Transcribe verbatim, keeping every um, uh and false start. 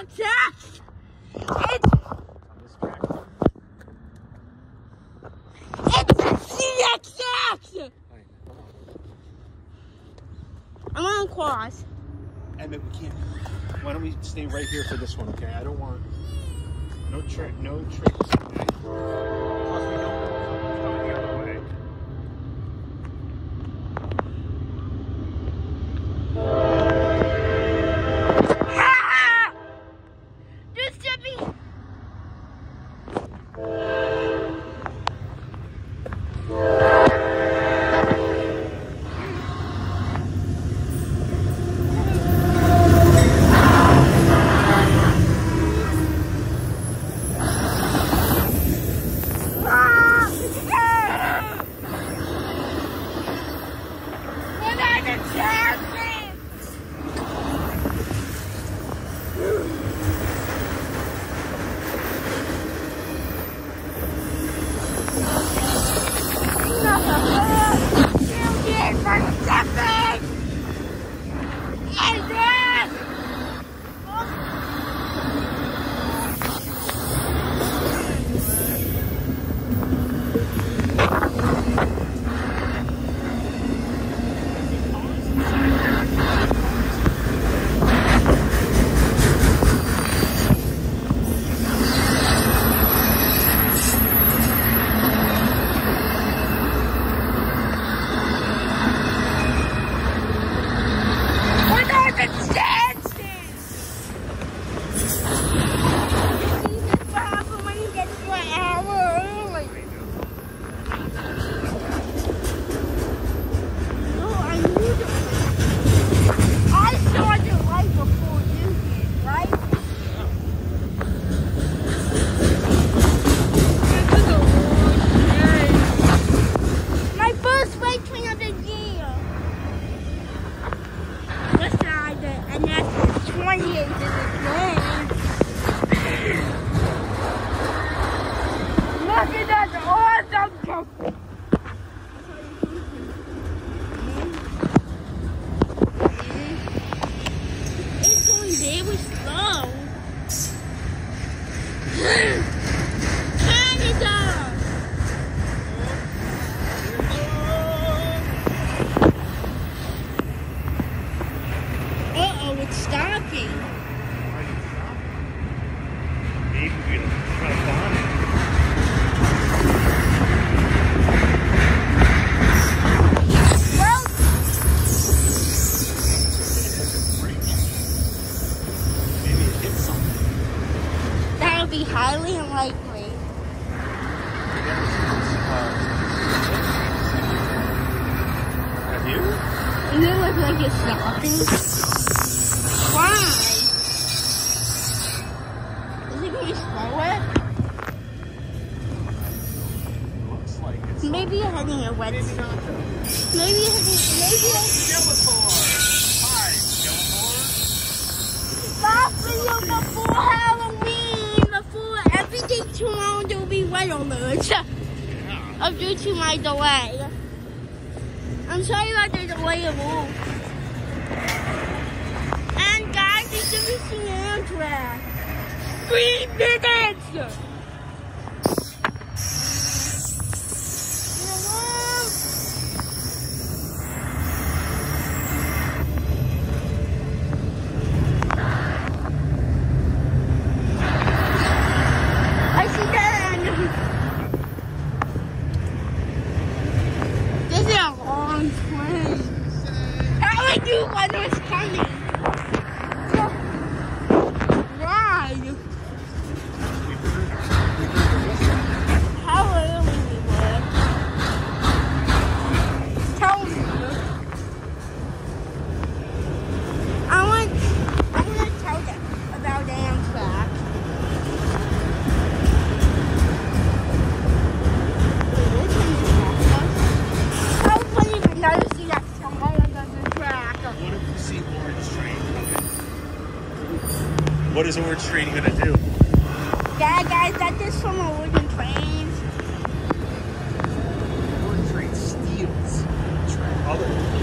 X X! It's... It's a C X X! I'm on cross. And then we can't. Why don't we stay right here for this one, okay? I don't want no trick, no tricks. Okay? Plus, we don't know if someone's going the other way. Ah! This should be. Highly unlikely. Have you? Does it look like it's stopping? Why? Is it going to slow it? It looks like it's... Maybe you're having a wet... Maybe not. Maybe you're having... Maybe you're... Skeletor! Hi, Skeletor! Last video before Halloween, before everything tomorrow, there will be red alerts. Yeah. Due to my delay. I'm sorry about the delay of all. And guys, it's the missing Amtrak. Three minutes! What is Orange Train gonna do? Yeah, guys, that's just from a wooden train. Orange Train steals train. Other